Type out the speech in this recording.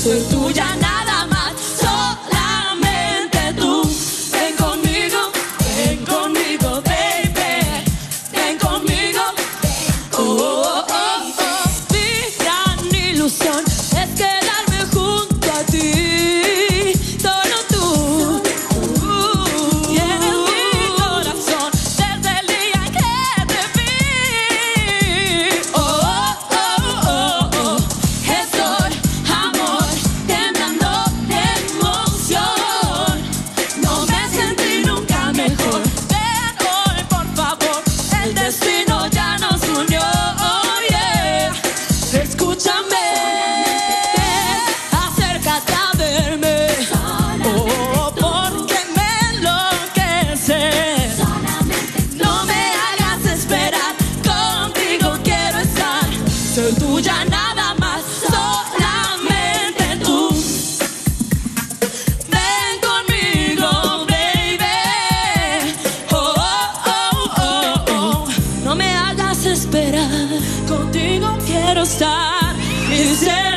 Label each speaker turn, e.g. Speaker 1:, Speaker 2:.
Speaker 1: Soy tuya nada más, solamente tú. Ven conmigo, baby. Ven conmigo. Oh, oh, oh, oh. Mi gran ilusión es quedarme junto a ti. Solo tú. Tienes mi corazón desde el día que te vi. Oh, oh, oh, oh, oh. Estoy, amor, temblando de emoción. No me sentí nunca mejor. Ven hoy, por favor. El destino ya nos unió. Oh, yeah. Escúchame. Acércate a verme. Oh, porque me enloqueces. No me hagas esperar. Contigo quiero estar. Soy tuya nada más, solamente tú. Ven conmigo, baby. Oh, oh, oh, oh, oh. No me hagas esperar. Contigo quiero estar. Y ser